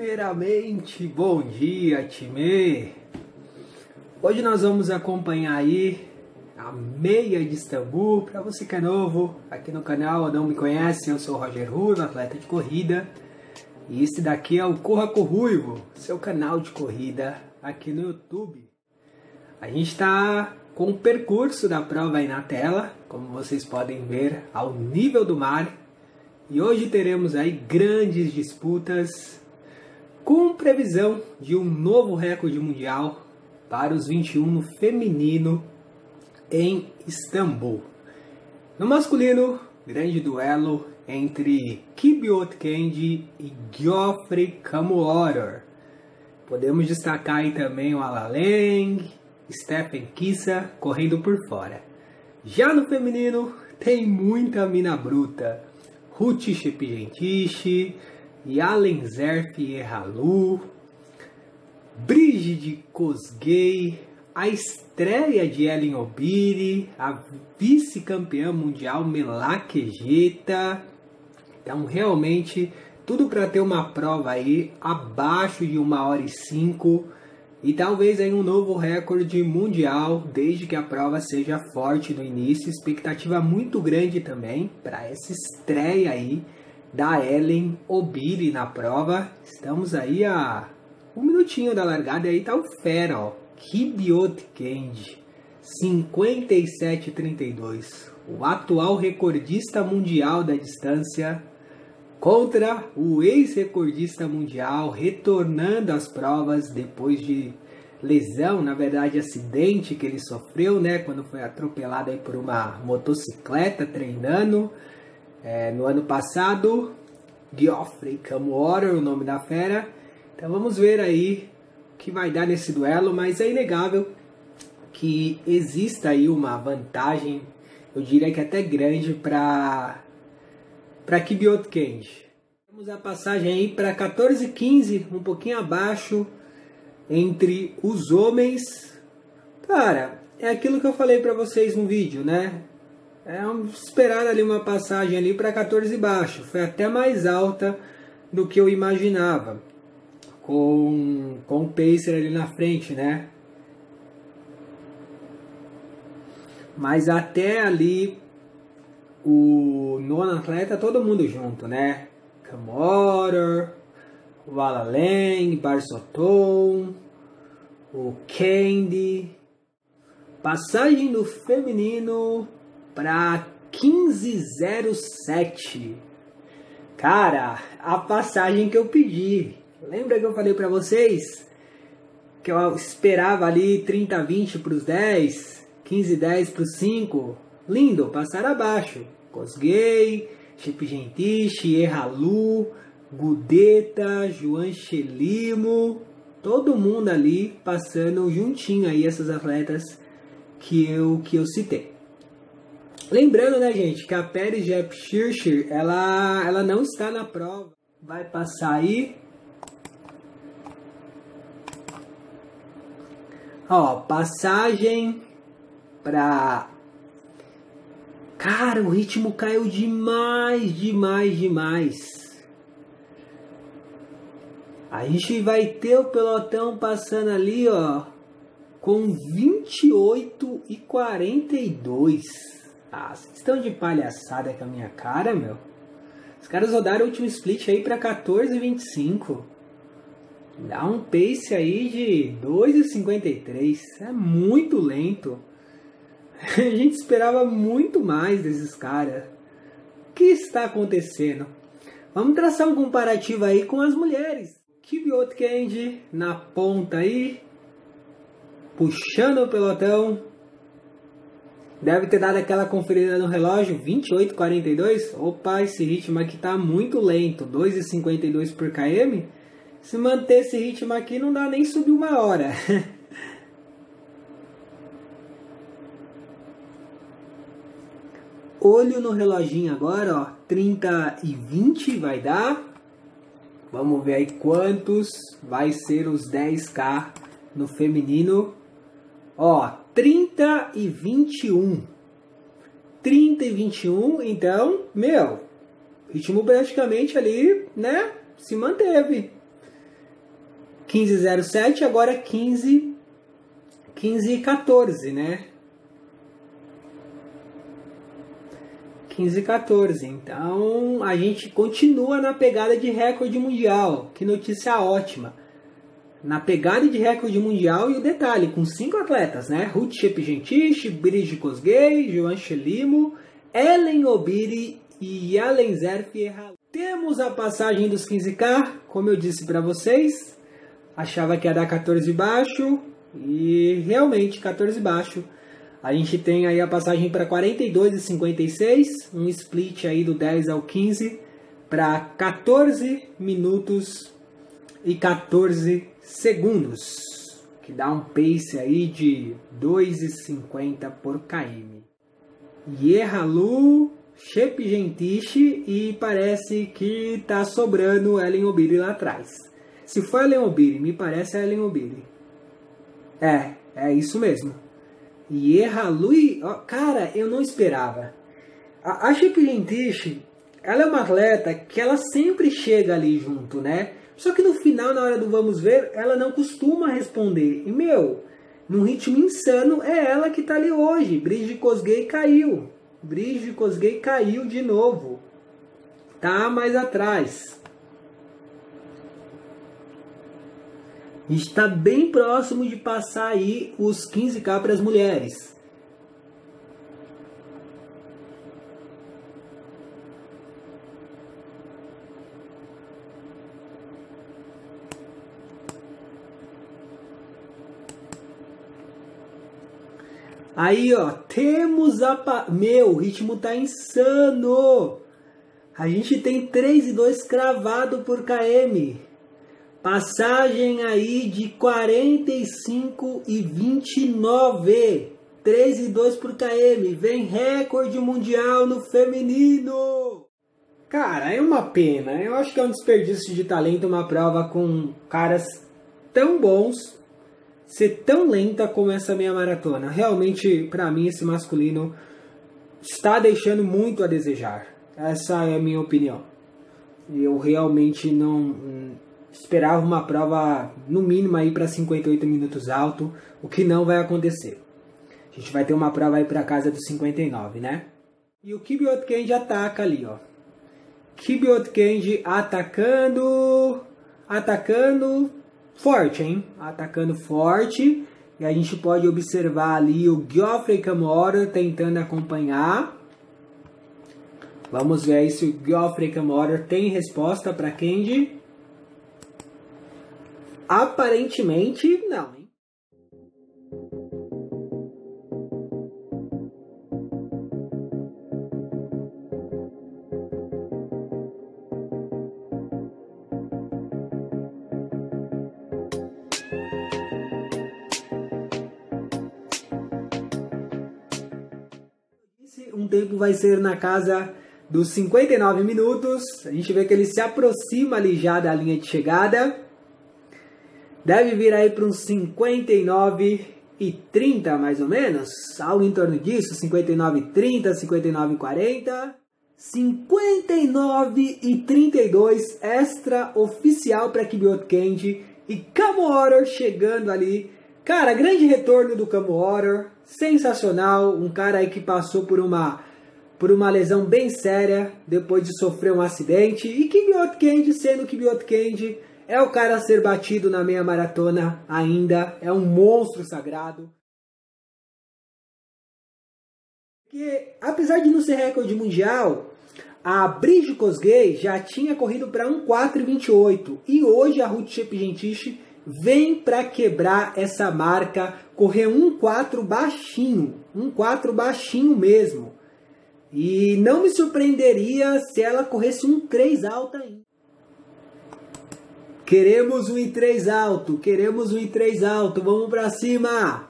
Primeiramente, bom dia, time! Hoje nós vamos acompanhar aí a meia de Istambul. Para você que é novo aqui no canal ou não me conhece, eu sou o Roger Ruivo, atleta de corrida. E esse daqui é o Corra com Ruivo, seu canal de corrida aqui no YouTube. A gente está com o percurso da prova aí na tela, como vocês podem ver, ao nível do mar. E hoje teremos aí grandes disputas com previsão de um novo recorde mundial para os 21 no feminino em Istambul. No masculino, grande duelo entre Kibiyot Kendi e Geoffrey Kamworor. Podemos destacar aí também o Alaleng, Stephen Kissa correndo por fora. Já no feminino, tem muita mina bruta. Ruth Cheptegei, Yalen Zerf Erhalu, Brigid Kosgei, a estreia de Ellen Obiri, a vice-campeã mundial Melak Kejeta. Então realmente tudo para ter uma prova aí abaixo de 1h05 e talvez aí um novo recorde mundial desde que a prova seja forte no início. Expectativa muito grande também para essa estreia aí da Ellen Obiri na prova. Estamos aí a um minutinho da largada e aí tá o fera, ó, Kibiyot Kendi, 57,32, o atual recordista mundial da distância contra o ex-recordista mundial, retornando às provas depois de lesão, na verdade acidente que ele sofreu, né, quando foi atropelado aí por uma motocicleta treinando no ano passado. Geoffrey Kamworor, o nome da fera. Então vamos ver aí o que vai dar nesse duelo, mas é inegável que exista aí uma vantagem, eu diria que até grande para Kibiyot Kendi. Temos a passagem aí para 14,15, um pouquinho abaixo entre os homens. Cara, é aquilo que eu falei para vocês no vídeo, né? Esperar ali uma passagem ali para 14 baixo. Foi até mais alta do que eu imaginava, com o pacer ali na frente, né? Mas até ali o nono atleta, todo mundo junto, né? Kamworor, o Alaleng, Barsotom, o Kendi. Passagem do feminino para 15,07. Cara, a passagem que eu pedi. Lembra que eu falei para vocês que eu esperava ali 30,20 para os 10, 15,10 para os 5? Lindo, passar abaixo. Kosgei, Cheptegei, Erhalu, Gudeta, Joan Chelimo, todo mundo ali passando juntinho aí, essas atletas que eu citei. Lembrando, né, gente, que a Peres Jepchirchir, ela não está na prova. Vai passar aí. Ó, passagem para... Cara, o ritmo caiu demais. A gente vai ter o pelotão passando ali, ó, com 28,42. Ah, vocês estão de palhaçada com a minha cara, meu. Os caras rodaram o último split aí para 14,25. Dá um pace aí de 2,53. É muito lento. A gente esperava muito mais desses caras. O que está acontecendo? Vamos traçar um comparativo aí com as mulheres. Kibiyot Kendi na ponta aí, puxando o pelotão. Deve ter dado aquela conferida no relógio, 28,42. Opa, esse ritmo aqui tá muito lento, 2,52 por km. Se manter esse ritmo aqui, não dá nem subir 1 hora. Olho no reloginho agora, ó, 30,20 vai dar. Vamos ver aí quantos vai ser os 10K no feminino. Ó, 30,21. 30,21, então, meu, ritmo praticamente ali, né, se manteve. 15:07, agora 15:14, né? 15:14. Então a gente continua na pegada de recorde mundial. Que notícia ótima! Na pegada de recorde mundial, e o detalhe, com 5 atletas, né? Ruth Chepngetich, Brigid Kosgei, Joan Chelimo, Ellen Obiri e Yalenzer Fierra. Temos a passagem dos 15K, como eu disse para vocês. Achava que ia dar 14 baixo e realmente 14 baixo. A gente tem aí a passagem para 42:56, um split aí do 10 ao 15 para 14 minutos e 14 segundos, que dá um pace aí de 2,50 por km. Yerhalu, Chepngetich e parece que tá sobrando Ellen Obiri lá atrás. Se for Ellen Obiri, me parece a Ellen Obiri. É isso mesmo. Yerhalu, cara, eu não esperava. A Chepngetich, ela é uma atleta que ela sempre chega ali junto, né? Só que no final, na hora do vamos ver, ela não costuma responder. E, num ritmo insano, é ela que tá ali hoje. Brigid Kosgei caiu. Brigid Kosgei caiu de novo. Tá mais atrás. A gente está bem próximo de passar aí os 15K para as mulheres. Aí, ó, temos a... o ritmo tá insano! A gente tem 3,2 cravado por km. Passagem aí de 45,29. 3,2 por km. Vem recorde mundial no feminino! Cara, é uma pena. Eu acho que é um desperdício de talento uma prova com caras tão bons ser tão lenta como essa meia maratona. Realmente, para mim, esse masculino está deixando muito a desejar. Essa é a minha opinião. Eu realmente não esperava uma prova, no mínimo, aí para 58 minutos alto, o que não vai acontecer. A gente vai ter uma prova aí para casa dos 59, né? E o Kibiwott Kenji ataca ali, ó. Kibiwott Kenji atacando forte, hein? Atacando forte. E a gente pode observar ali o Geoffrey Kamworor tentando acompanhar. Vamos ver aí se o Geoffrey Kamworor tem resposta para Kenji. Aparentemente, não, hein? Um tempo vai ser na casa dos 59 minutos. A gente vê que ele se aproxima ali já da linha de chegada. Deve vir aí para uns 59,30 mais ou menos. Algo em torno disso. 59,30, 59,40. 59,32 extra oficial para Kibiwott Kenji. E Kamworor chegando ali. Cara, grande retorno do Kamworor. Sensacional, um cara aí que passou por uma lesão bem séria depois de sofrer um acidente. E Kibiwott Kenji, sendo Kibiwott Kenji, é o cara a ser batido na meia maratona ainda. É um monstro sagrado. Porque, apesar de não ser recorde mundial, a Brigid Kosgei já tinha corrido para 1,4,28. E hoje a Ruth Chepngetich vem para quebrar essa marca, correr 1,4 baixinho, 1,4 baixinho mesmo. E não me surpreenderia se ela corresse 1,3 alto ainda. Queremos um 1,3 alto, queremos um 1,3 alto, vamos para cima!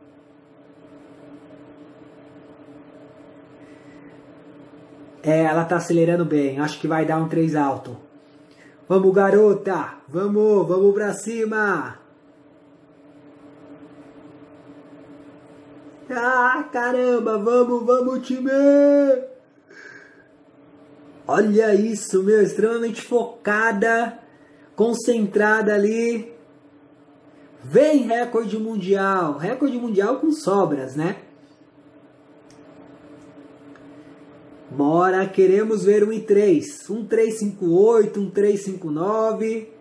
Ela tá acelerando bem, acho que vai dar um 3 alto. Vamos, garota! Vamos pra cima! Ah, caramba! Vamos, time! Olha isso, extremamente focada, concentrada ali. Vem recorde mundial com sobras, né? Bora, queremos ver um i3, um 358, um 359.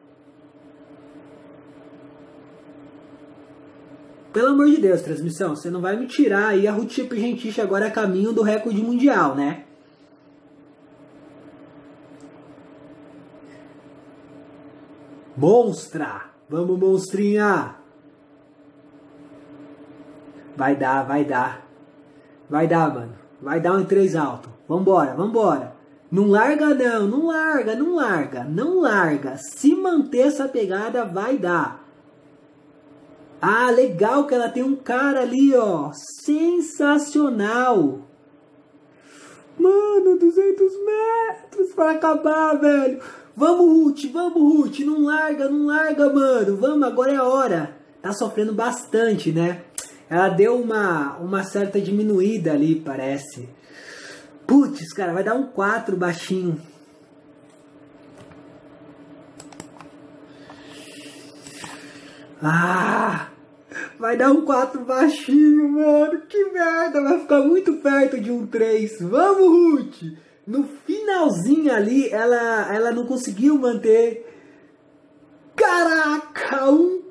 Pelo amor de Deus, transmissão, você não vai me tirar aí a Ruth Shepigentish agora a caminho do recorde mundial, né? Monstra! Vamos, monstrinha! Vai dar. Vai dar, mano. Vai dar um 3 alto. Vambora. Não larga não, não larga. Se manter essa pegada, vai dar. Ah, legal que ela tem um cara ali, ó. Sensacional. Mano, 200 metros para acabar, velho. Vamos, Ruth. Não larga, mano. Vamos, agora é a hora. Tá sofrendo bastante, né? Ela deu uma certa diminuída ali, parece. Putz, cara, vai dar um 4 baixinho. Ah, vai dar um 4 baixinho, mano. Que merda, vai ficar muito perto de um 3. Vamos, Ruth. No finalzinho ali, ela não conseguiu manter. Caraca,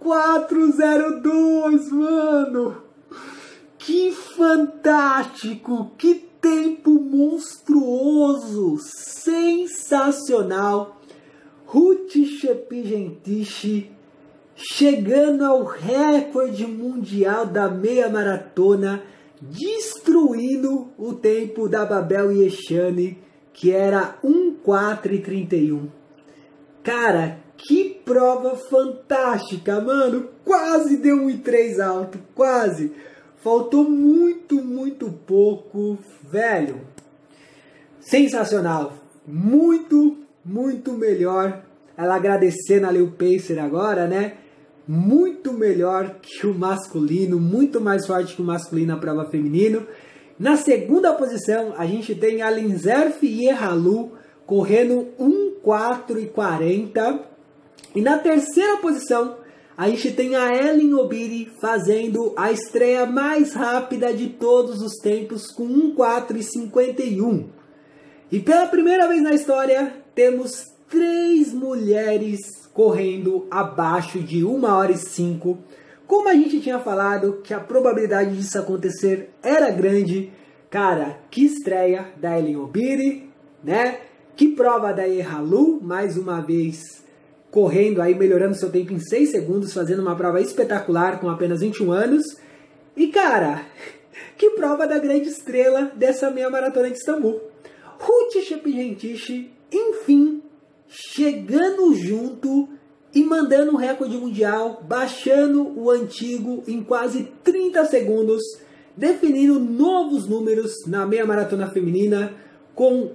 1,402, mano. Que fantástico, que tempo monstruoso, sensacional. Ruth Shepigentish chegando ao recorde mundial da meia maratona, destruindo o tempo da Babel Yeshani, que era 1,431. Cara, que prova fantástica, mano. Quase deu um i3 alto, quase. Faltou muito pouco, velho. Sensacional. Muito melhor. Ela agradecendo ali o Pacer agora, né? Muito melhor que o masculino, muito mais forte que o masculino na prova feminino. Na segunda posição, a gente tem a Linzerf Yehalu correndo 1,440. E na terceira posição, a gente tem a Ellen Obiri fazendo a estreia mais rápida de todos os tempos com 1,451. E pela primeira vez na história, temos 3 mulheres correndo abaixo de 1h05. Como a gente tinha falado que a probabilidade disso acontecer era grande. Cara, que estreia da Ellen Obiri, né? Que prova da Yehalu, mais uma vez correndo aí, melhorando seu tempo em 6 segundos, fazendo uma prova espetacular com apenas 21 anos. E cara, que prova da grande estrela dessa meia maratona de Istambul. Ruth Shepigentish, enfim, chegando junto e mandando um recorde mundial, baixando o antigo em quase 30 segundos, definindo novos números na meia maratona feminina com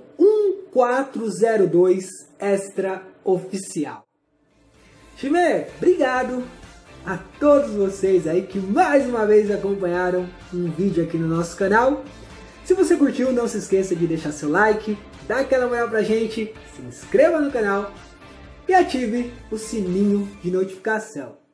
1,402 extra oficial. Time, obrigado a todos vocês aí que mais uma vez acompanharam um vídeo aqui no nosso canal. Se você curtiu, não se esqueça de deixar seu like, dá aquela moral pra gente, se inscreva no canal e ative o sininho de notificação.